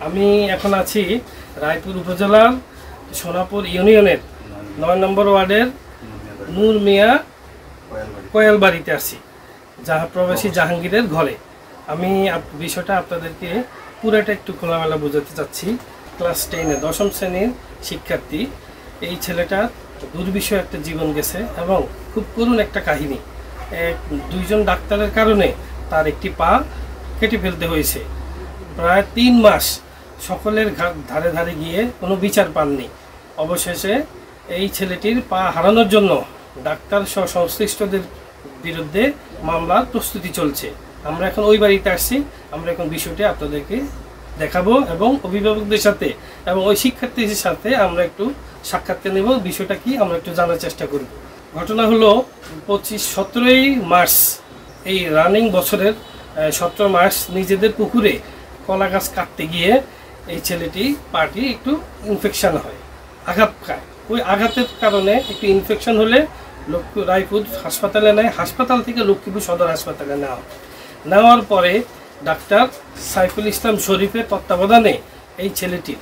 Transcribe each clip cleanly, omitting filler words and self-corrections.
আমি এখন আছি রায়পুর উপজেলার সোনাপুর ইউনিয়নের ৯ নম্বর ওয়ার্ডের নূর মিয়া কোয়েল বাড়িতে আছি, প্রবাসী জাহাঙ্গীরের ঘরে। আমি বিষয়টা আপনাদেরকে পুরোটা একটু খোলামেলা বোঝাতে চাচ্ছি। ক্লাস 10-এ 10ম শ্রেণীর শিক্ষার্থী। এই ছেলেটার দুর্বিষহ একটা জীবন গেছে এবং খুব করুণ একটা কাহিনী। দুইজন ডাক্তারের কারণে তার একটি পা কেটে ফেলতে হয়েছে। প্রায় 3 মাস সকলের ধারে ধারে গিয়ে কোনো বিচার পাননি। অবশেষে এই ছেলেটির পা হারানোর জন্য ডাক্তার সহ সংশ্লিষ্টদের বিরুদ্ধে মামলার প্রস্তুতি চলছে। আমরা এখন ওই বাড়িতে আসছি। আমরা এখন বিষয়টি আপনাদেরকে দেখাবো এবং অভিভাবকদের সাথে এবং ওই শিক্ষার্থীদের সাথে আমরা একটু সাক্ষাৎকার নেব। বিষয়টা কি আমরা একটু জানার চেষ্টা করব। ঘটনা হলো 17ই মার্চ, এই রানিং বছরের 17 মার্চ নিজেদের পুকুরে কলা গাছ কাটতে গিয়ে এই ছেলেটি পাটি একটু ইনফেকশন হয়, আঘাত খায়। ওই আঘাতের কারণে একটু ইনফেকশন হলে রায়পুর হাসপাতালে নেয়। হাসপাতাল থেকে লক্ষ্মীপুর সদর হাসপাতালে নেওয়ার পরে ডাক্তার সাইফুল ইসলাম শরীফের তত্ত্বাবধানে এই ছেলেটির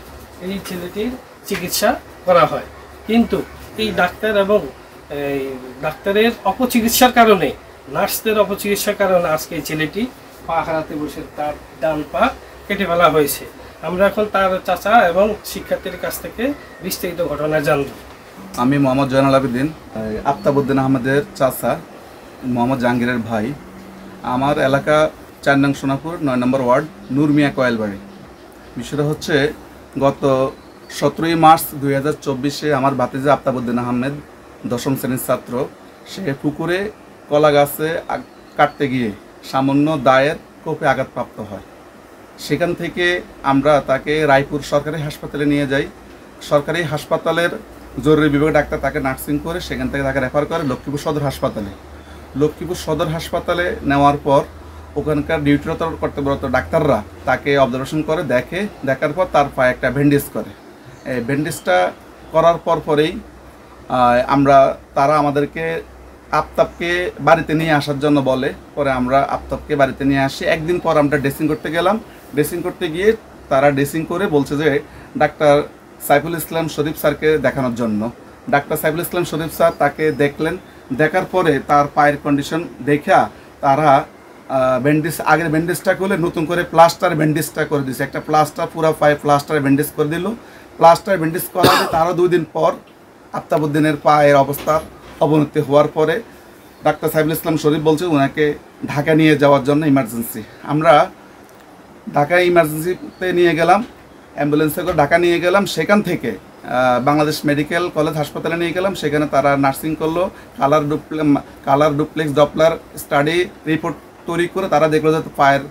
চিকিৎসা করা হয়। কিন্তু এই ডাক্তার এবং ডাক্তারের অপচিকিৎসার কারণে, নার্সদের অপচিকিৎসার কারণে আজকে এই ছেলেটি পা হারাতে বসে তার ডান পা কেটে ফেলা হয়েছে। আমরা এখন তার চাচা এবং শিক্ষার্থীর কাছ থেকে বিস্তারিত ঘটনা জানব। আমি মোহাম্মদ জয়নাল আবেদিন, আফতাবউদ্দিন আহমেদের চাচা, মোহাম্মদ জাহাঙ্গীরের ভাই। আমার এলাকা 4 নং সোনাপুর 9 নম্বর ওয়ার্ড নূর মিয়া কোয়েল বাড়ি। বিষয়টা হচ্ছে গত 17ই মার্চ 2024-এ আমার ভাতিজা আফতাবউদ্দিন আহমেদ 10ম শ্রেণীর ছাত্র, সে পুকুরে কলা গাছে কাটতে গিয়ে সামান্য দায়ের কোপে আঘাতপ্রাপ্ত হয়। সেখান থেকে আমরা তাকে রায়পুর সরকারি হাসপাতালে নিয়ে যাই। সরকারি হাসপাতালের জরুরি বিভাগের ডাক্তার তাকে নার্সিং করে সেখান থেকে তাকে রেফার করে লক্ষ্মীপুর সদর হাসপাতালে। লক্ষ্মীপুর সদর হাসপাতালে নেওয়ার পর ওখানকার ডিউটিরত কর্তব্যরত ডাক্তাররা তাকে অবজারভেশন করে, দেখার পর তার পায়ে একটা ব্যান্ডেজ করে। এই ব্যান্ডেজটা করার পরেই তারা আমাদেরকে আফতাবকে বাড়িতে নিয়ে আসার জন্য বলে। পরে আমরা আফতাবকে বাড়িতে নিয়ে আসি। একদিন পর আমরা ড্রেসিং করতে গেলাম। ড্রেসিং করতে গিয়ে তারা ড্রেসিং করে বলছে যে ডাক্তার সাইফুল ইসলাম শরীফ স্যারকে দেখানোর জন্য। ডাক্তার সাইফুল ইসলাম শরীফ স্যার তাকে দেখলেন। দেখার পরে তার পায়ের কন্ডিশন দেখা তারা আগের ব্যান্ডেজটা করলে নতুন করে প্লাস্টার ব্যান্ডেজটা করে দিয়েছে। একটা প্লাস্টার, পুরো পায়ে প্লাস্টার ব্যান্ডেজ করে দিল। প্লাস্টার ব্যান্ডেজ করাতে তারও 2 দিন পর আফতাবউদ্দিনের পায়ের অবস্থা অবনতি হওয়ার পরে ডাক্তার সাইফুল ইসলাম শরীফ বলছে ওনাকে ঢাকা নিয়ে যাওয়ার জন্য ইমার্জেন্সি। আমরা ঢাকায় ইমার্জেন্সিতে নিয়ে গেলাম, অ্যাম্বুলেন্সে করে ঢাকা নিয়ে গেলাম। সেখান থেকে বাংলাদেশ মেডিকেল কলেজ হাসপাতালে নিয়ে গেলাম। সেখানে তারা নার্সিং করলো, colour duplex doppler study report তৈরি করে তারা দেখলো যে পায়ের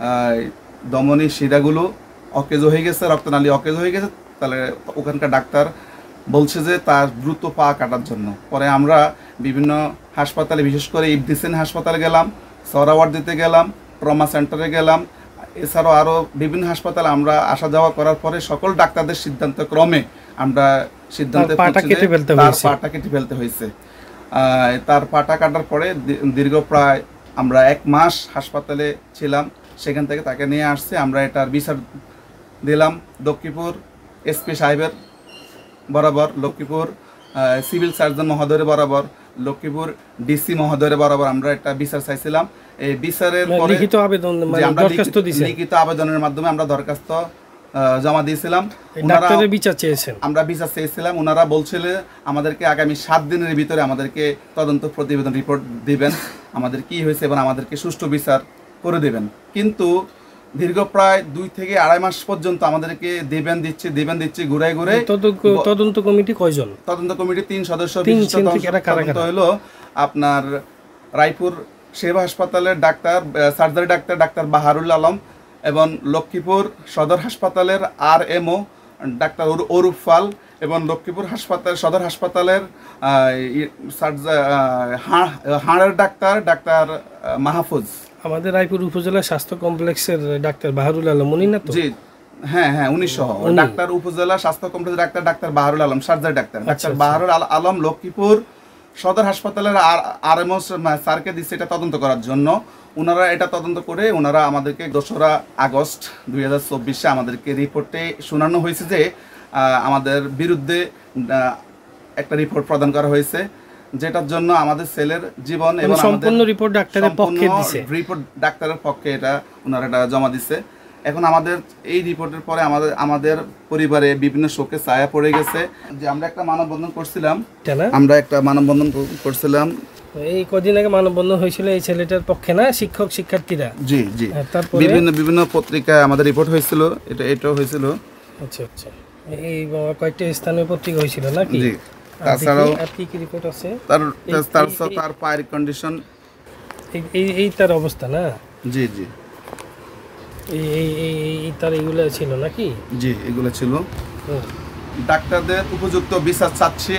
ধমনী শিরাগুলো অকেজ হয়ে গেছে, রক্তনালী অকেজ হয়ে গেছে। তাহলে ওখানকার ডাক্তার বলছে যে তার দ্রুত পা কাটার জন্য। পরে আমরা বিভিন্ন হাসপাতালে, বিশেষ করে ইবদিসেন হাসপাতালে গেলাম, সরাওয়ার্ড দিতে গেলাম, ট্রমা সেন্টারে গেলাম। এছাড়াও আরও বিভিন্ন হাসপাতালে আমরা আসা যাওয়া করার পরে সকল ডাক্তারদের সিদ্ধান্ত ক্রমে আমরা সিদ্ধান্তে তার পাটা কেটে ফেলতে হয়েছে। তার পাটা কাটার পরে দীর্ঘ প্রায় আমরা 1 মাস হাসপাতালে ছিলাম। সেখান থেকে তাকে নিয়ে আসছে। আমরা এটার বিচার দিলাম লক্ষ্মীপুর এসপি সাহেবের বরাবর, লক্ষ্মীপুর সিভিল সার্জন মহোদয়ের বরাবর, লক্ষ্মীপুর ডিসি মহোদয়ের বরাবর আমরা একটা বিচার চাইছিলাম। এই বিচারের পরে লিখিত আবেদনের মাধ্যমে আমরা দরখাস্ত জমা দিয়েছিলাম। আমরা বিচার চেয়েছিলাম। ওনারা বলছিলেন আমাদেরকে আগামী 7 দিনের ভিতরে আমাদেরকে তদন্ত প্রতিবেদন রিপোর্ট দিবেন, আমাদের কি হয়েছে এবং আমাদেরকে সুষ্ঠু বিচার করে দেবেন। কিন্তু দীর্ঘ প্রায় 2 থেকে 2.5 মাস পর্যন্ত আমাদেরকে দিবেন দিচ্ছি ঘুরে ঘুরে। তদন্ত কমিটি কয়জন? তদন্ত কমিটি 3 সদস্য হলো আপনার রায়পুর সেবা হাসপাতালের সার্জারি ডাক্তার বাহারুল আলম এবং লক্ষ্মীপুর সদর হাসপাতালের RMO ডাক্তার অরূপ পাল এবং লক্ষ্মীপুর সদর হাসপাতালের হাড়ের ডাক্তার মাহফুজ। আমাদের রায়পুর উপজেলা স্বাস্থ্য কমপ্লেক্সের ডাক্তার বাহারুল আলম উনি না তো? জি হ্যাঁ, 1900 ডাক্তার উপজেলা স্বাস্থ্য কমপ্লেক্সের doctor Baharul Alam, surgery doctor Baharul Alam Lakshmipur Sadar হাসপাতালের আরএমও স্যারকে দিচ্ছে এটা তদন্ত করার জন্য। ওনারা এটা তদন্ত করে ওনারা আমাদেরকে 2রা আগস্ট 2024 আমাদেরকে রিপোর্টে শোনানো হয়েছে যে আমাদের বিরুদ্ধে একটা রিপোর্ট প্রদান করা হয়েছে, যেটার জন্য আমাদের ছেলের জীবন এবং সম্পূর্ণ রিপোর্ট ডাক্তারের পক্ষে দিছে, রিপোর্ট ডাক্তারের পক্ষে এটা ওনারা এটা জমা দিছে। এখন আমাদের এই রিপোর্টের পরে আমাদের পরিবারে বিভিন্ন শোকে ছায়া পড়ে গেছে। যে আমরা একটা মানববন্ধন করছিলাম, এই কদিন আগে মানববন্ধন হয়েছিল এই ছেলেটার পক্ষে না, শিক্ষক শিক্ষার্থীরা। জি জি, বিভিন্ন পত্রিকায় আমাদের রিপোর্ট হয়েছিল, এটাও হয়েছিল। আচ্ছা আচ্ছা, এই কয়েকটা স্থানীয় পত্রিকা হয়েছিল নাকি? জি, তাছাড়াও আর কি রিপোর্ট আছে? তার পায়ের কন্ডিশন, এই তার অবস্থা না? জি জি, এই তার এগুলো ছিল নাকি? জি, এগুলো ছিল। ডাক্তারদের উপযুক্ত বিচার চাচ্ছি।